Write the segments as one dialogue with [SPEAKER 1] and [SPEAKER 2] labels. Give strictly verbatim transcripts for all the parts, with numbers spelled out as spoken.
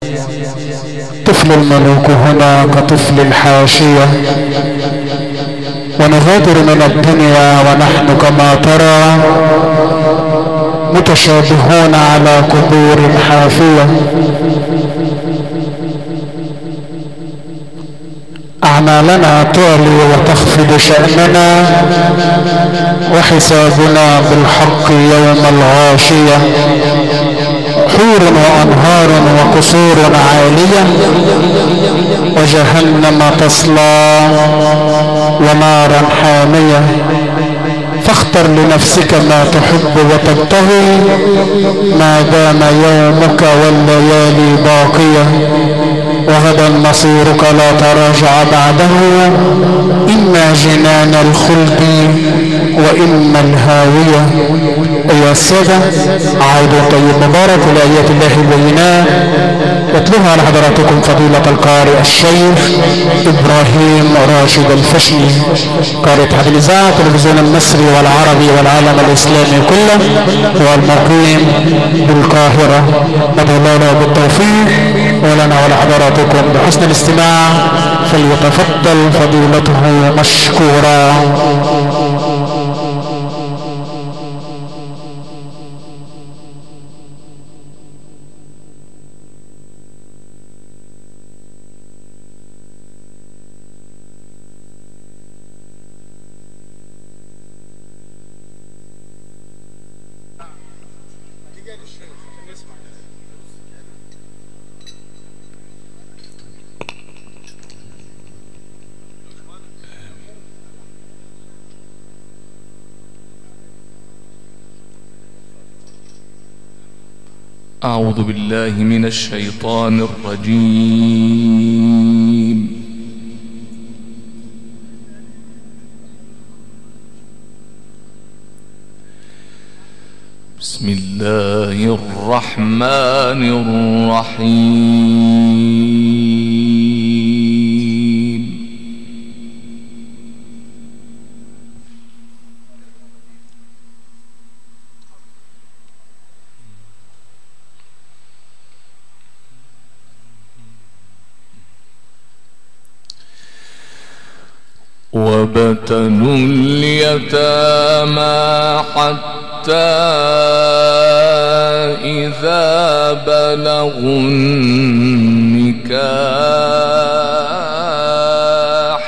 [SPEAKER 1] طفل الملوك هنا كطفل الحاشية، ونغادر من الدنيا ونحن كما ترى متشابهون على قبور حافية. أعمالنا تعلي وتخفض شأننا، وحسابنا بالحق يوم الغاشية. حور وأنهار وقصور عالية، وجهنم تصلى ونارا حامية. فاختر لنفسك ما تحب وتبتغي ما دام يومك والليالي باقية، وغدا مصيرك لا تراجع بعده، إما جنان الخلد وإما الهاوية. أيها السادة، عود طيب مبارك لآيات الله البينات يتلوها على حضراتكم فضيلة القارئ الشيخ إبراهيم راشد الفشني، قارئ اتحاد الإذاعة التلفزيون المصري والعربي والعالم الإسلامي كله، والمقيم بالقاهرة. ندعو الله بالتوفيق ولنا ولحضراتكم بحسن الاستماع، فليتفضل فضيلته مشكورا.
[SPEAKER 2] أعوذ بالله من الشيطان الرجيم. بسم الله الرحمن الرحيم. وابتلوا اليتامى حتى إذا بلغوا النكاح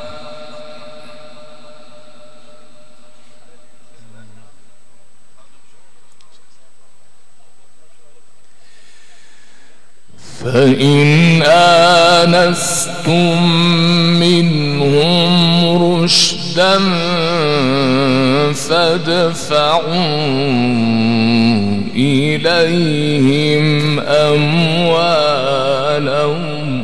[SPEAKER 2] فإن آنستم منهم رشدا فادفعوا إليهم أموالهم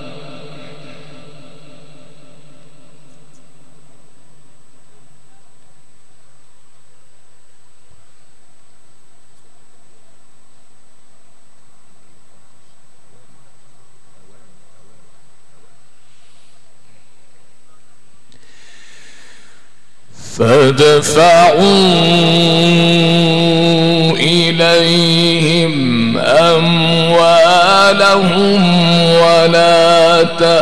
[SPEAKER 2] فادفعوا إليهم أموالهم ولا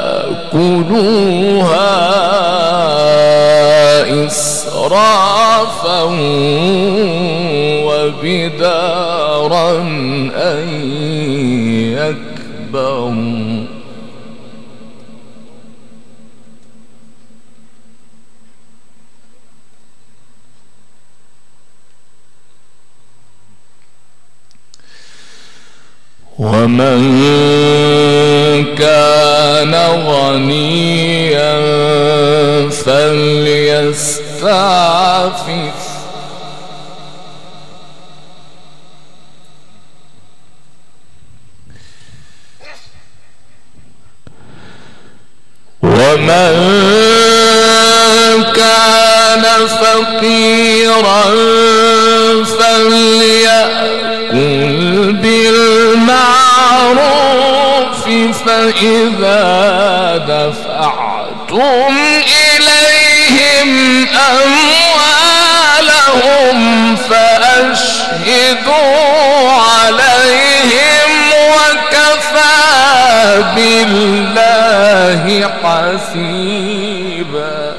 [SPEAKER 2] تأكلوها إسرافا وبدارا أن يكبروا ومن كان غنيا فليستعفف ومن كان فقيرا فليأكل بالمعروف فإذا دفعتم إليهم أموالهم فأشهدوا عليهم وكفى حسيبا.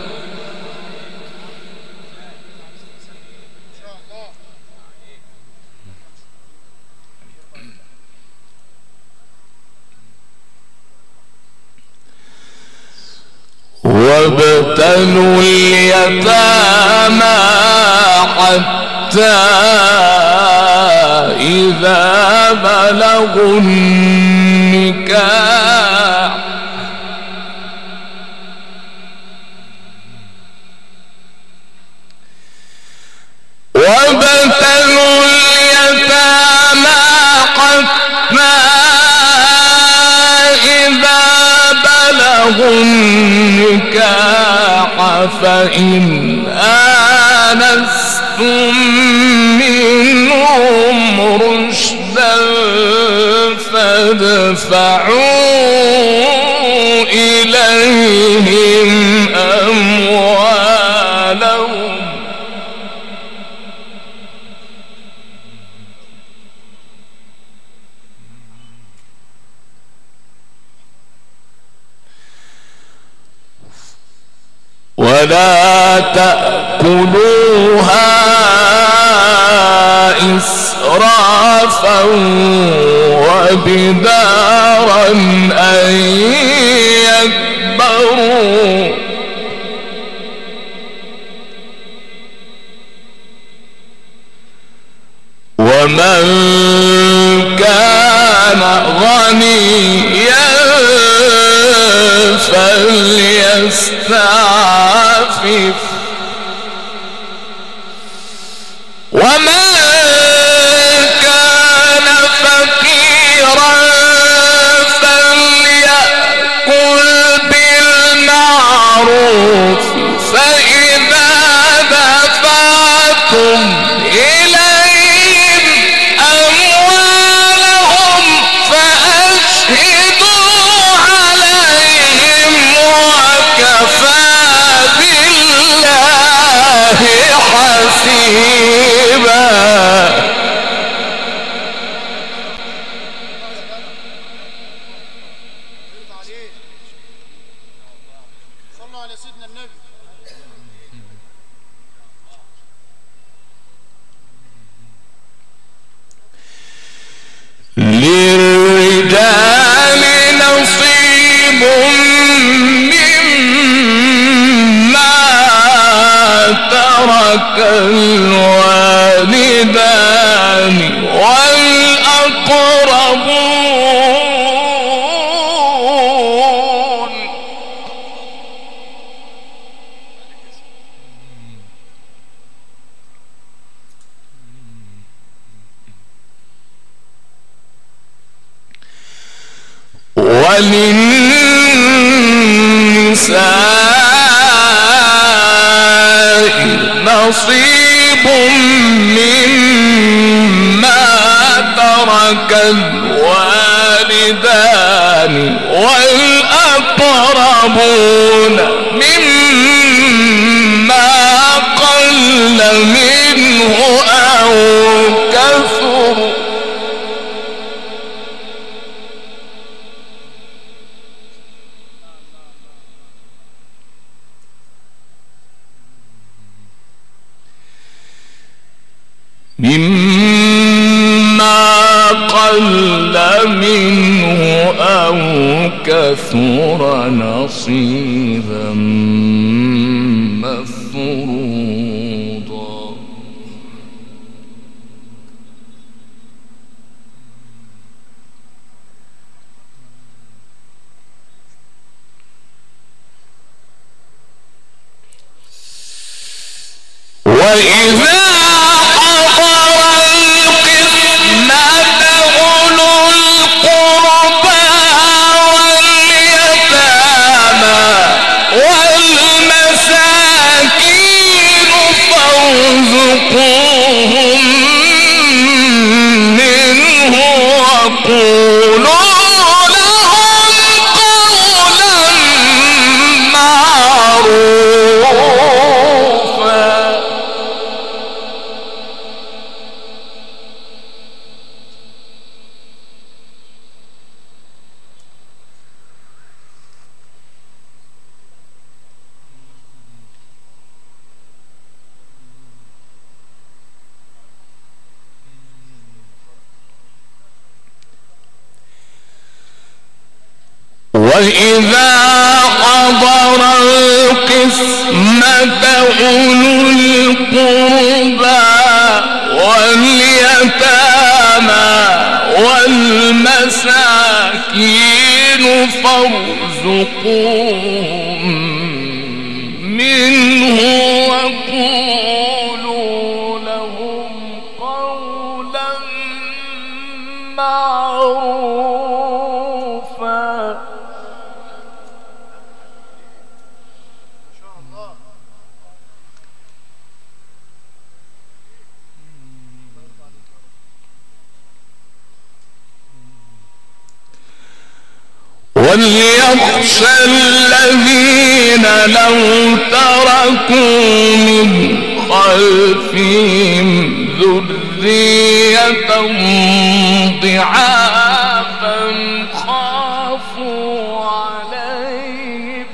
[SPEAKER 2] وابتلوا اليتامى حتى إذا بلغوا النكاح وابتلوا اليتامى حتى إذا بلغوا النكاح فإن آنستم منهم رشدا فادفعوا إليهم أموالهم ولا تأكلوها إسرافا وبدارا أن يكبروا ومن كان غنيا فليستعفف ومن كان فقيرا فليأكل بالمعروف فإذا دفعتم إليهم أموالهم فأشهدوا عليهم وكفى بالله حسيبا.
[SPEAKER 3] صلوا على سيدنا النبي.
[SPEAKER 2] للرجال نصيب مما ترك الوالدان والأقربون وللنساء نصيب مما ترك الوالدان والأقربون مما قل منه أو كثر مما قل منه أو كثر نصيبا مفروضا. وإذا فارزقوهم منه وقولوا لهم قولا معروفا. وإذا حضر القسمة أولو القربى واليتامى والمساكين فارزقوهم منه وقولوا لهم قولا معروفا. وليخشى الذين لو تركوا من خلفهم ذرية ضعافا خافوا عليهم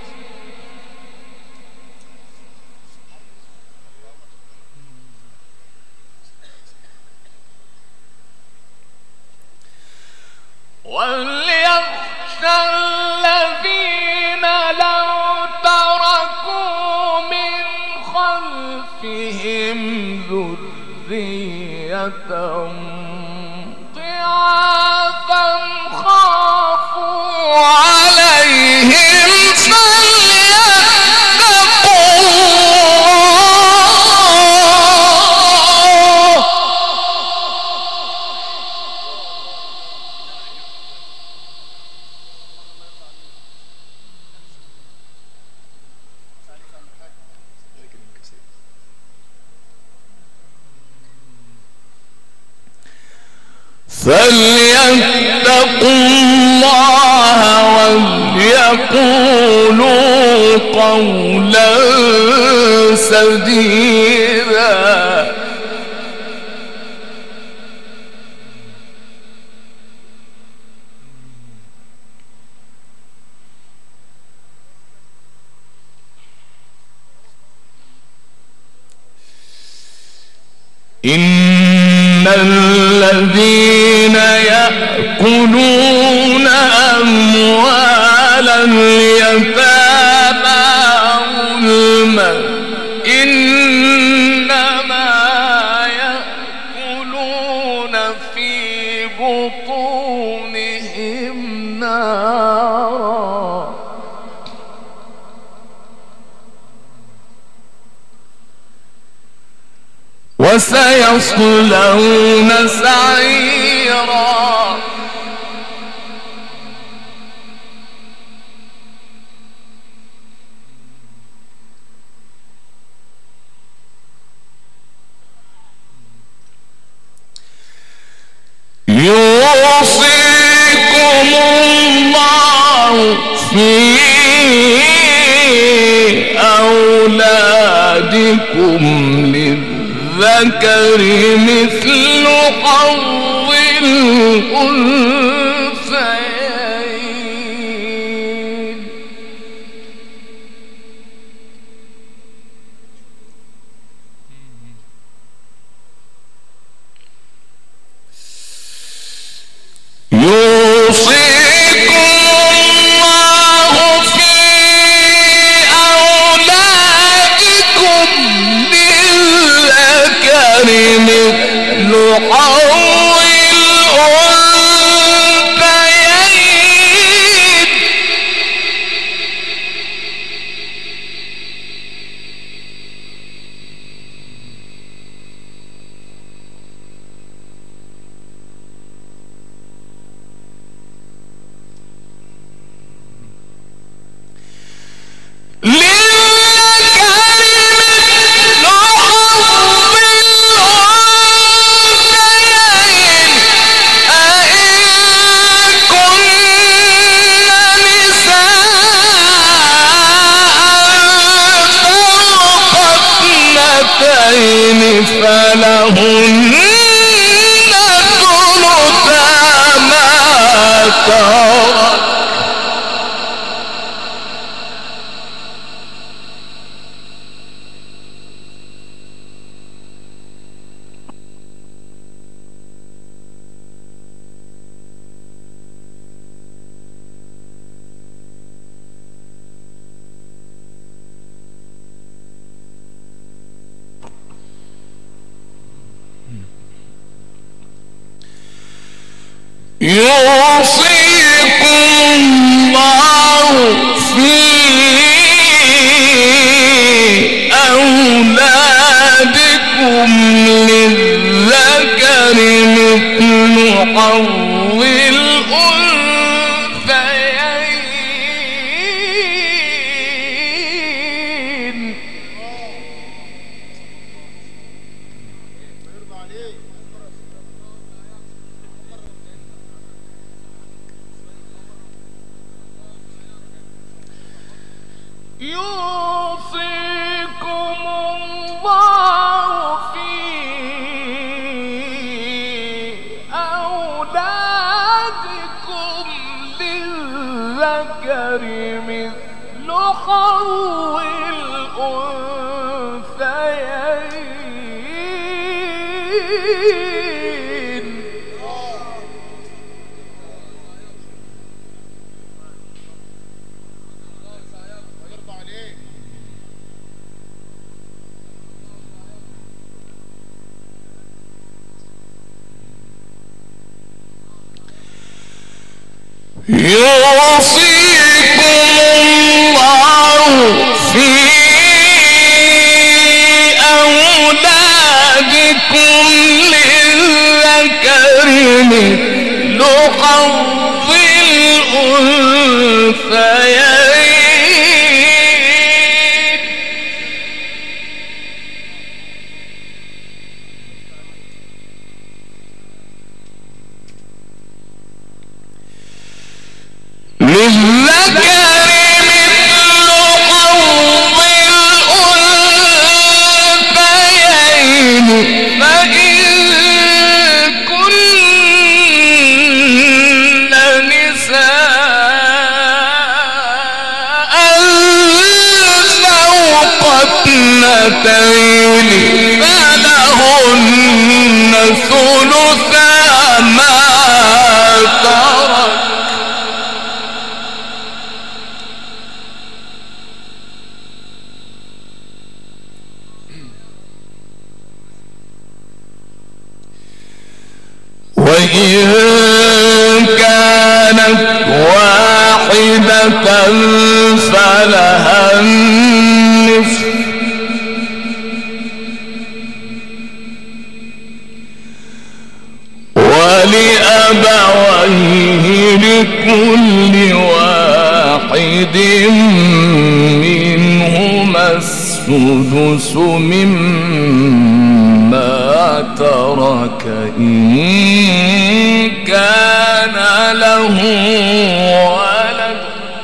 [SPEAKER 2] وليخشى الذين لو تركوا من خلفهم ذرية ضعافا خافوا عليهم فليتقوا فليتقوا الله وليقولوا قولا سديدا. إن الذين يأكلون أموال اليتامى ظلما إنما يأكلون في بطونهم نارا وسيصلون سعيرا. يوصيكم الله في أولادكم للذكر مثل حظ الأنثيين. يوصيكم الله في أولادكم للذكر مثل حظ الأنثيين. فلهن ثلثا ما ترك. يوصيكم الله في أولادكم للذكر مثل حظ الأنثيين.
[SPEAKER 3] ويرضى عليك.
[SPEAKER 2] يوصيكم الله في أولادكم للذكر مثل حظ الأنثيين.
[SPEAKER 3] ويرضى عليك.
[SPEAKER 2] يوصيكم الله في أولادكم للذكر مثل حظ الأنثيين. للذكر مثل حظ الأنثيين فإن كن نساء فوق اثنتين فلهن ثلثا ما ترك. وإن كانت واحدة فلها النصف ولأبويه لكل واحد منهما السدس مما ترك إن كان له ولد.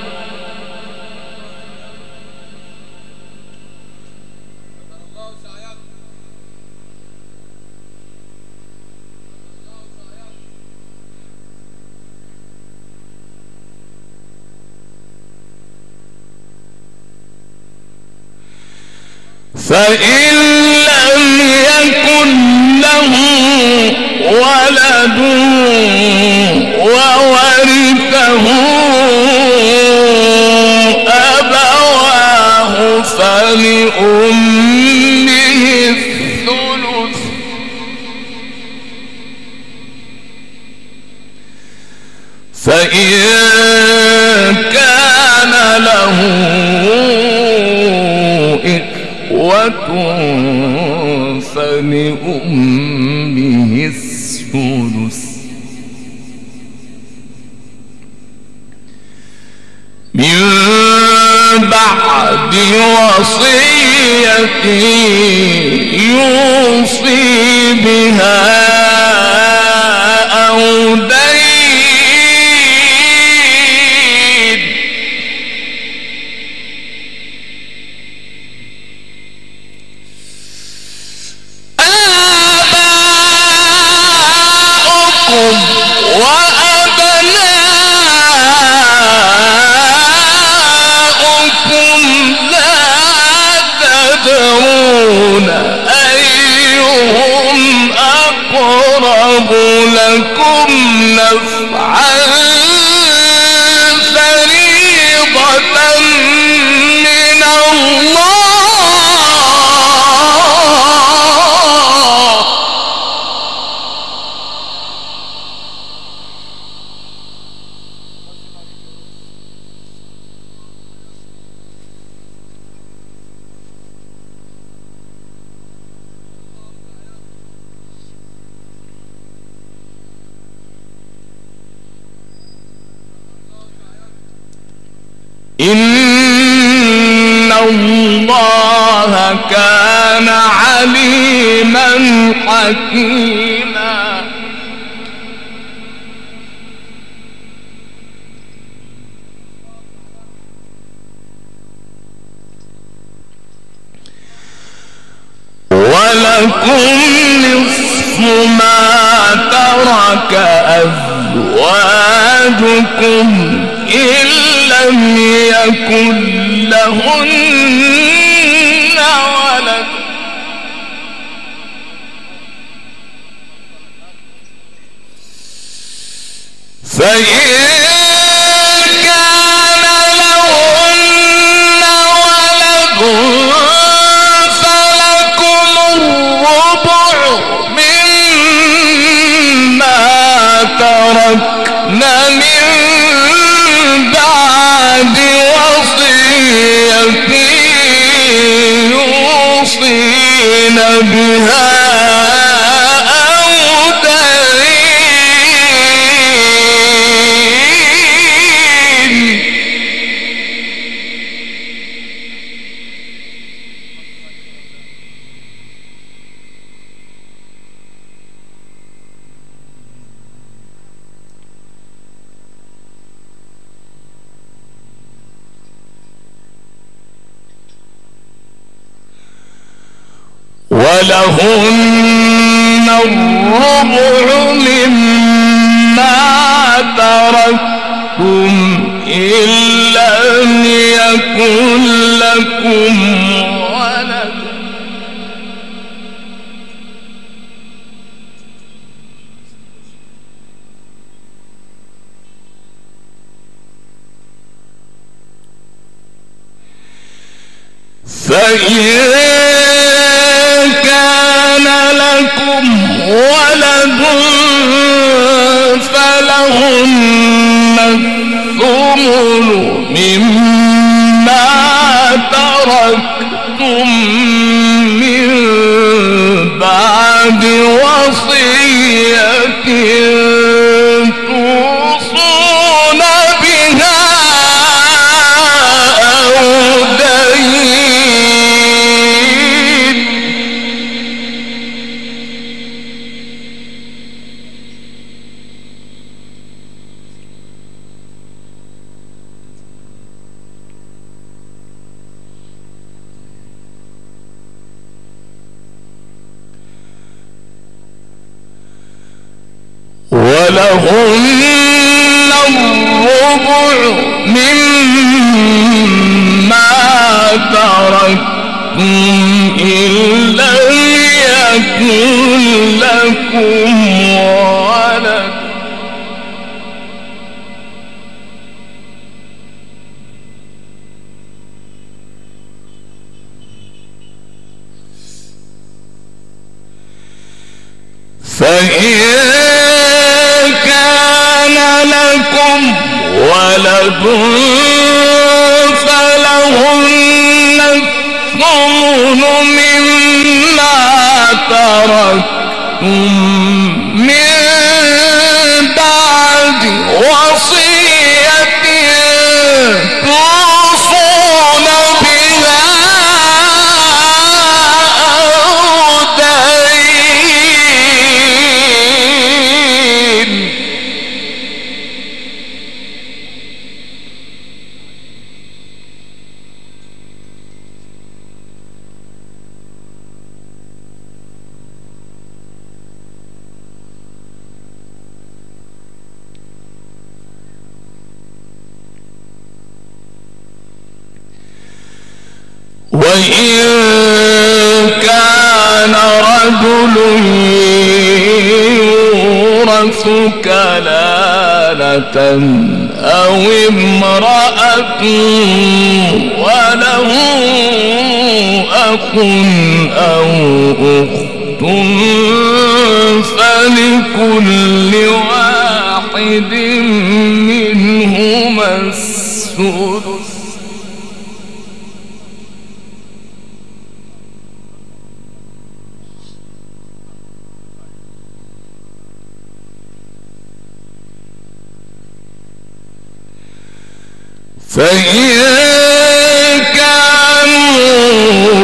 [SPEAKER 2] فإن لم يكن له ولد وورثه أبواه فلأمه الثلث فإن كان له فلأمه السدس من بعد وصية يوصي بها أو دين. آباؤكم وأبناؤكم لا تدرون أيهم أقرب لكم نفعا فريضة من الله إن الله كان عليما حكيما. ولكم نصف ما ترك أزواجكم إن لم يكن لهن ولد فإن كان لهن ولد فلكم الربع مما تركن من بعد وصية يوصين بها أو دين. ولهن الربع مما تركتم إن لم يكن لكم ولد فإن كان لكم ولد فلهن الثمن مما تركتم من بعد وصية توصون بها أو دين. ولهن الربع مما تركتم إن لم يكن لكم ولد فإن كان لكم ولد فلهن الثمن مما تركتم من بعد وصية توصون بها أو دين. وإن كان رجل يورث كلالة أو امرأة وله أخ أو أخت فلكل واحد منهما السدس فإن كانوا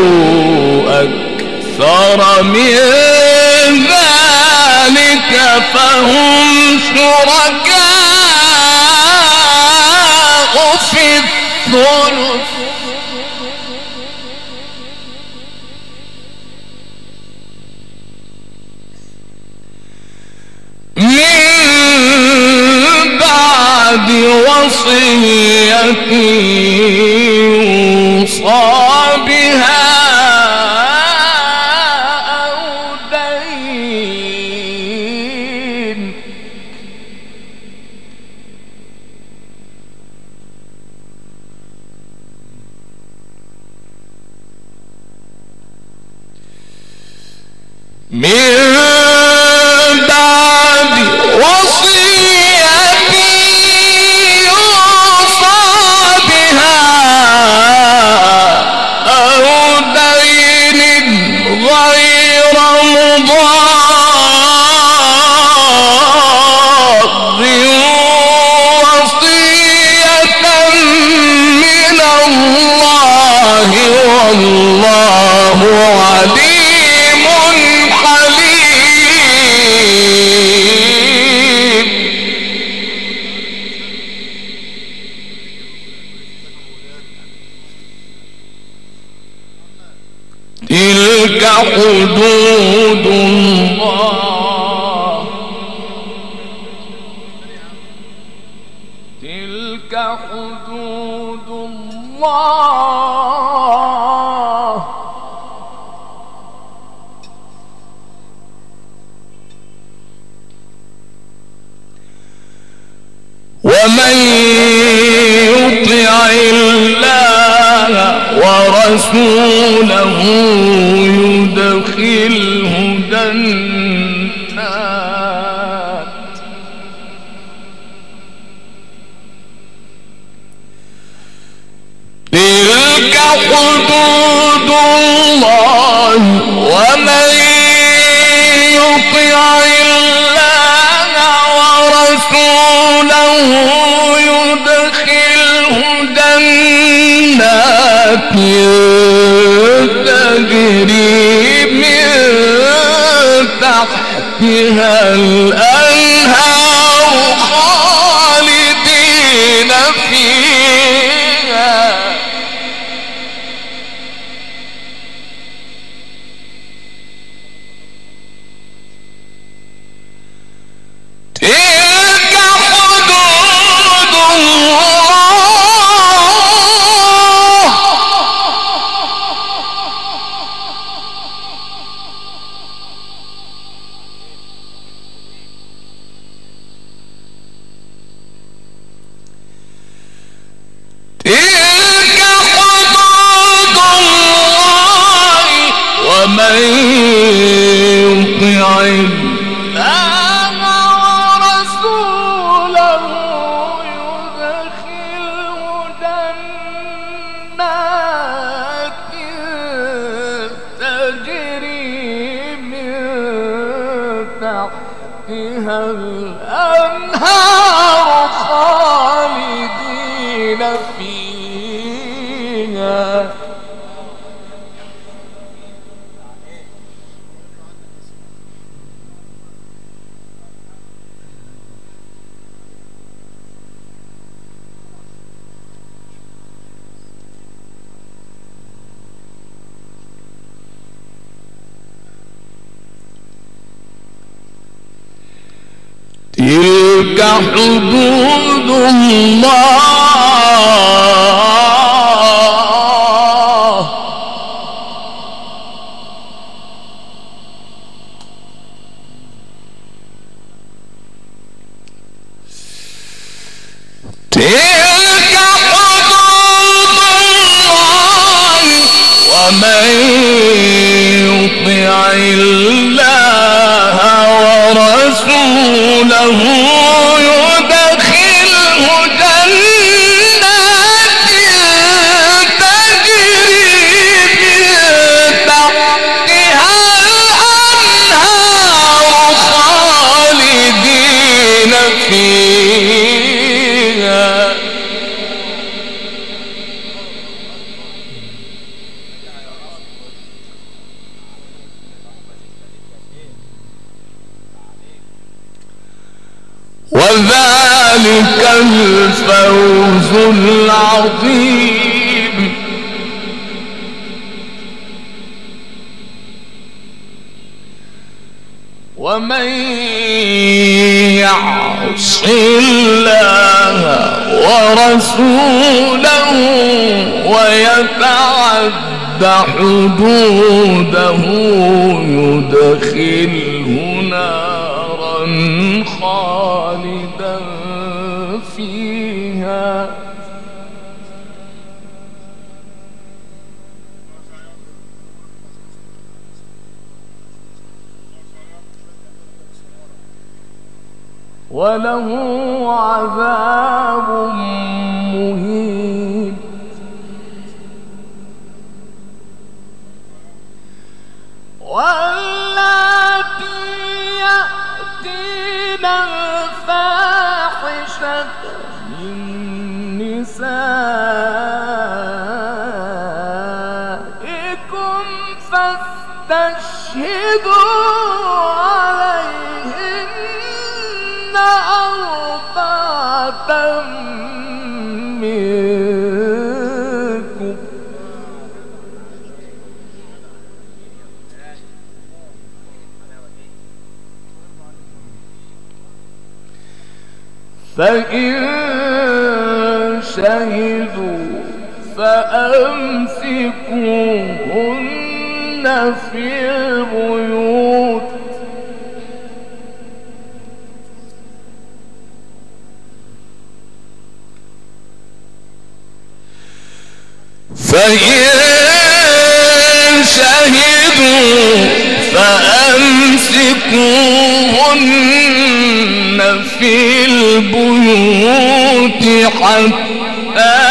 [SPEAKER 2] أكثر من ذلك فهم شركاء في الثلث من بعد وصية يوصى بها أو دين. من بعد وصية يوصى بها أو دين غير مضار وصية من الله والله عليم حليم. تلك حدود الله تلك حدود الله ومن يطع الله ورسوله يدخله جنات تلك حدود الله ومن يطع الله ورسوله يدخله جنات تجري من تحتها الأنهار خالدين فيها تلك حدود الله تلك حدود الله ومن يطع الله ورسوله يدخله جنات تجري من تحتها الأنهار خالدين فيها تلك حدود الله تلك حدود الله ومن يطع الله ورسوله يدخله جنات تجري من تحتها الأنهار خالدين فيها وذلك الفوز العظيم. ومن يعص الله ورسوله ويتعد حدوده يدخله نارا خالدا فيها وله عذاب مهين. واللاتي يأتين الفاحشة من نسائكم فاستشهدوا عليهن أربعة منكم فإن شهدوا فأمسكوهن في البيوت فإن شهدوا فأمسكوهن في البيوت حتى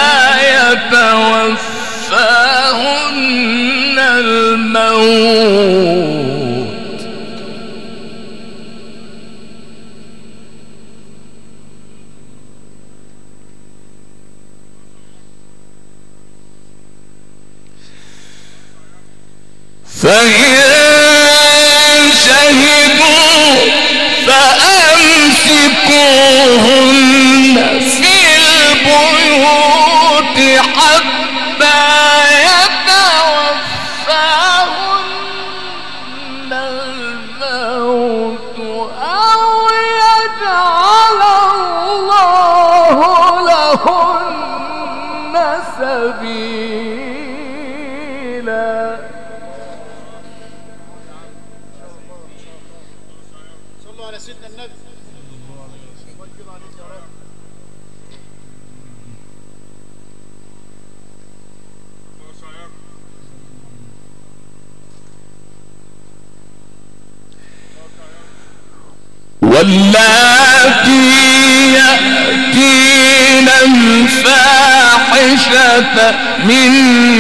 [SPEAKER 2] يتوفاهن الموت فإن شهدوا فأمسكوهن في البيوت حتى يتوفاهن الموت أو يجعل الله لهن سبيلا.
[SPEAKER 3] صلوا على سيدنا النبي.
[SPEAKER 2] واللاتي يأتين الفاحشة من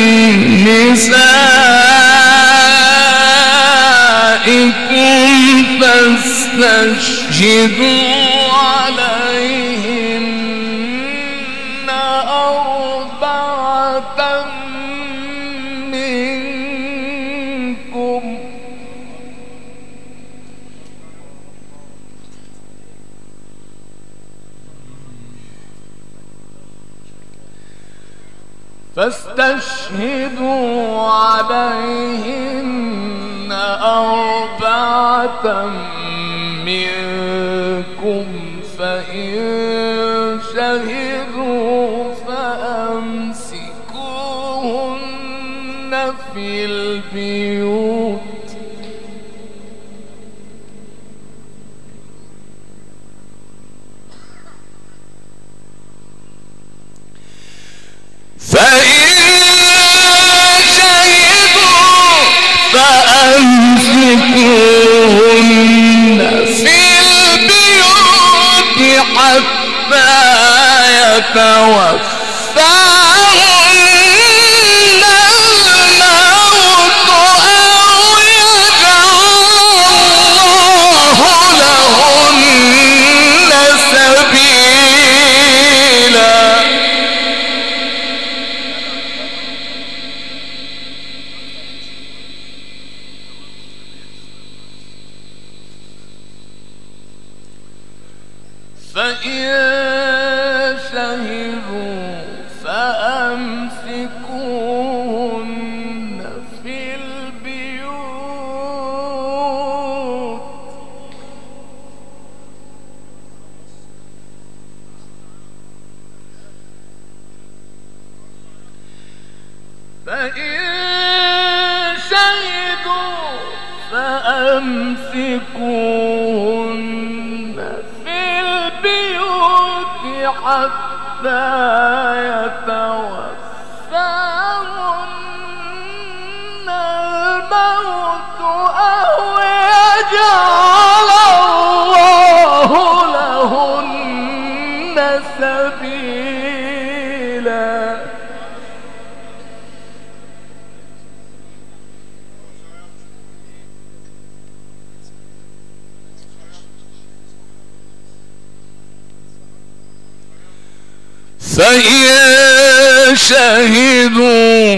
[SPEAKER 2] نسائكم فاستشهدوا عليهن أربعة منكم فاستشهدوا عليهن أربعة منكم فإن شهدوا فأمسكوهن في البيوت فإن شهدوا فأمسكوهن في البيوت حتى يتوفاهن الموت أو يجعل الله لهن سبيلا. فإن شهدوا فأمسكوهن في البيوت فإن شهدوا فأمسكوهن في البيوت حتى يتوفاهن الموت أو يجعل الله لهن سبيلا. فإن شهدوا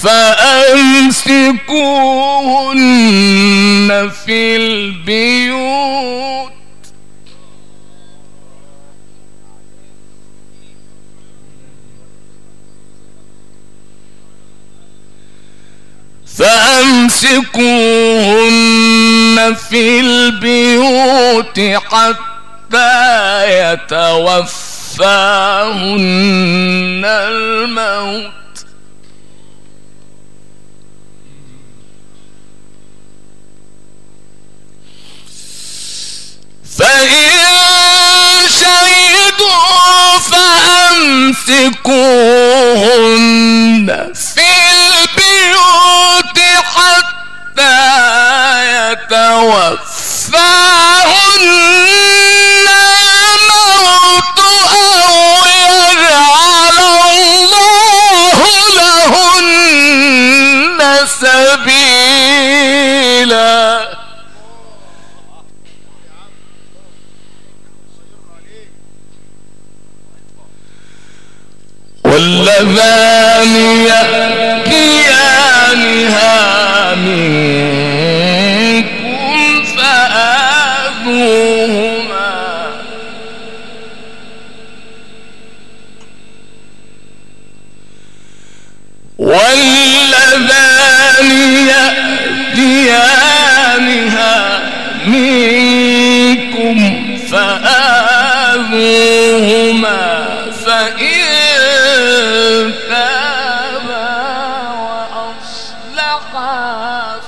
[SPEAKER 2] فأمسكوهن في البيوت فأمسكوهن في البيوت حتى يتوفاهن الموت فإن شهدوا فأمسكوهن في البيوت حتى يتوفاهن الموت أو يجعل الله لهن سبيلا. واللذان يأتيانها منكم فآذوهما واللذان يأتيانها منكم فآذوهما فإن تابا وأصلحا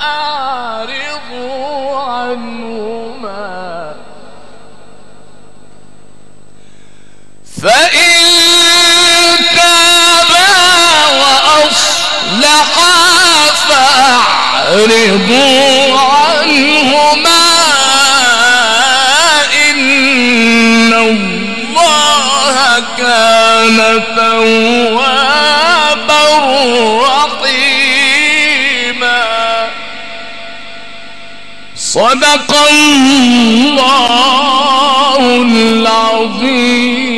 [SPEAKER 2] فأعرضوا عنهما فإن تابا وأصلحا فأعرضوا عنهما إن الله كان توابا رحيما. صدق الله العظيم.